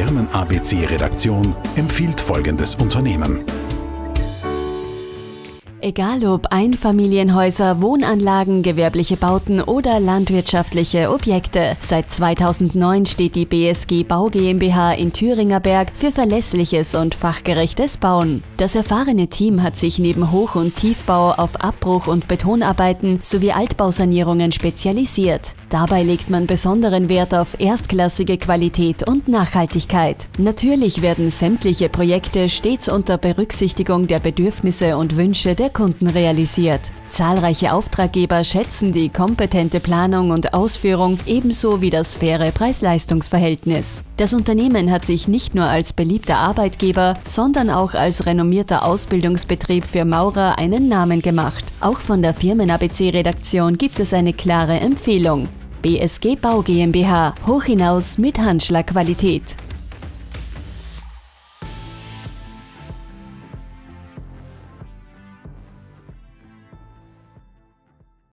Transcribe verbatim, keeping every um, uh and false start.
Firmen-A B C-Redaktion empfiehlt folgendes Unternehmen. Egal ob Einfamilienhäuser, Wohnanlagen, gewerbliche Bauten oder landwirtschaftliche Objekte. Seit zweitausendneun steht die B S G Bau GmbH in Thüringerberg für verlässliches und fachgerechtes Bauen. Das erfahrene Team hat sich neben Hoch- und Tiefbau auf Abbruch- und Betonarbeiten sowie Altbausanierungen spezialisiert. Dabei legt man besonderen Wert auf erstklassige Qualität und Nachhaltigkeit. Natürlich werden sämtliche Projekte stets unter Berücksichtigung der Bedürfnisse und Wünsche der Kunden realisiert. Zahlreiche Auftraggeber schätzen die kompetente Planung und Ausführung ebenso wie das faire Preis-Leistungs-Verhältnis. Das Unternehmen hat sich nicht nur als beliebter Arbeitgeber, sondern auch als renommierter Ausbildungsbetrieb für Maurer einen Namen gemacht. Auch von der Firmen-A B C-Redaktion gibt es eine klare Empfehlung. B S G Bau GmbH, hoch hinaus mit Handschlagqualität.